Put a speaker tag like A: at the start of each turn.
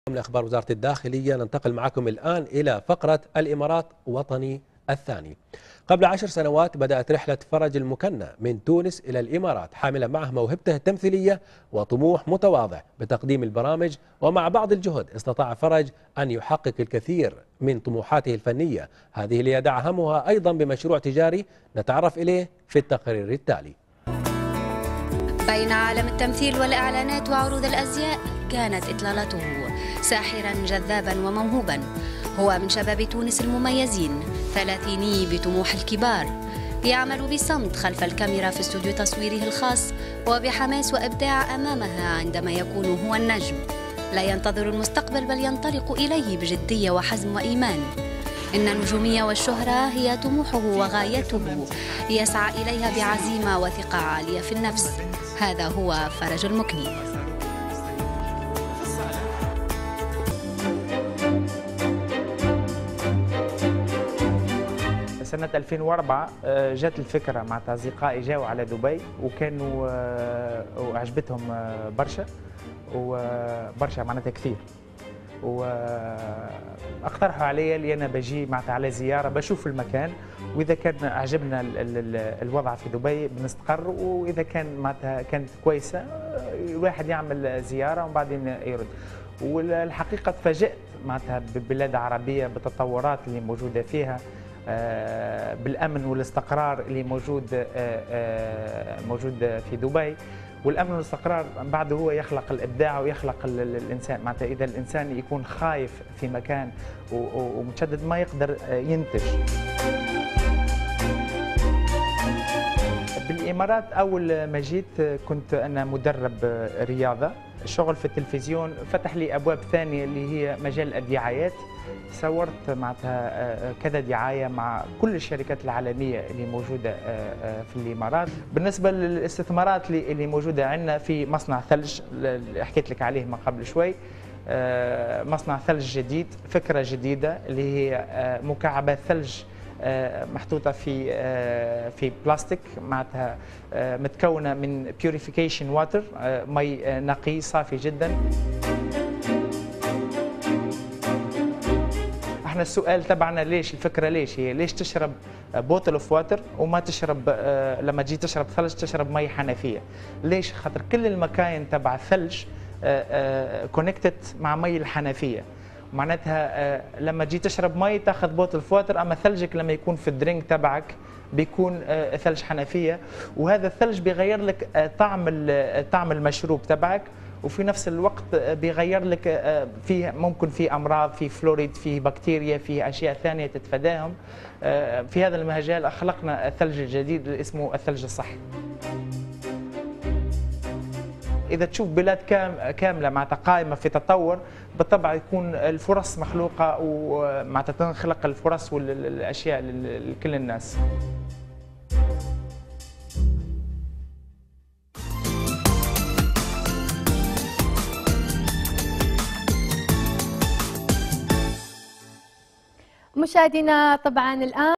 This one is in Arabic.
A: من أخبار وزارة الداخلية ننتقل معكم الآن إلى فقرة الإمارات وطني الثاني. قبل 10 سنوات بدأت رحلة فرج المكنة من تونس إلى الإمارات حاملة معه موهبته التمثيلية وطموح متواضع بتقديم البرامج، ومع بعض الجهد استطاع فرج أن يحقق الكثير من طموحاته الفنية، هذه ليدعمها أيضا بمشروع تجاري نتعرف إليه في التقرير التالي.
B: بين عالم التمثيل والإعلانات وعروض الأزياء كانت إطلالته ساحرا جذابا وموهوبا. هو من شباب تونس المميزين، ثلاثيني بطموح الكبار، يعمل بصمت خلف الكاميرا في استوديو تصويره الخاص وبحماس وإبداع أمامها عندما يكون هو النجم. لا ينتظر المستقبل بل ينطلق إليه بجدية وحزم وإيمان. إن النجومية والشهرة هي طموحه وغايته، يسعى إليها بعزيمة وثقة عالية في النفس. هذا هو فرج المكني.
C: سنة 2004 جات الفكرة مع أصدقائي جاوا على دبي وكانوا وعجبتهم برشا وبرشا معناتها كثير، واقترحوا علي اللي انا بجي معناتها على زياره بشوف المكان، واذا كان عجبنا الوضع في دبي بنستقر، واذا كان معناتها كانت كويسه الواحد يعمل زياره وبعدين يرد. والحقيقه تفاجأت معناتها ببلاد عربيه بالتطورات اللي موجوده فيها، بالامن والاستقرار اللي موجود في دبي. والامن والاستقرار بعد هو يخلق الابداع ويخلق الانسان، معناتها اذا الانسان يكون خايف في مكان ومتشدد ما يقدر ينتج. بالامارات اول ما جيت كنت انا مدرب رياضه، الشغل في التلفزيون فتح لي ابواب ثانيه اللي هي مجال الدعايات. صورت معناتها كذا دعايه مع كل الشركات العالميه اللي موجوده في الامارات. بالنسبه للاستثمارات اللي موجوده عندنا في مصنع ثلج اللي حكيت لك عليه ما قبل شوي، مصنع ثلج جديد، فكره جديده اللي هي مكعبات ثلج محطوطه في بلاستيك، معناتها متكونه من بيوريفيكيشن واتر، مي نقي صافي جدا. احنا السؤال تبعنا ليش الفكره ليش هي ليش تشرب بوتل اوف واتر وما تشرب لما تجي تشرب ثلج تشرب مي حنفيه؟ ليش؟ خاطر كل المكاين تبع الثلج كونكتد مع مي الحنفيه، معناتها لما تجي تشرب مي تاخذ بوتل اوف واتر، اما ثلجك لما يكون في الدرينك تبعك بيكون ثلج حنفيه، وهذا الثلج بيغير لك طعم المشروب تبعك، وفي نفس الوقت بيغير لك فيه ممكن في امراض، في فلوريد، في بكتيريا، في اشياء ثانيه تتفاداهم. في هذا المجال اخلقنا الثلج الجديد اللي اسمه الثلج الصحي. اذا تشوف بلاد كامله معناتها قائمه في تطور، بالطبع يكون الفرص مخلوقه ومعناتها تنخلق الفرص والاشياء لكل الناس.
D: مشاهدينا طبعا الآن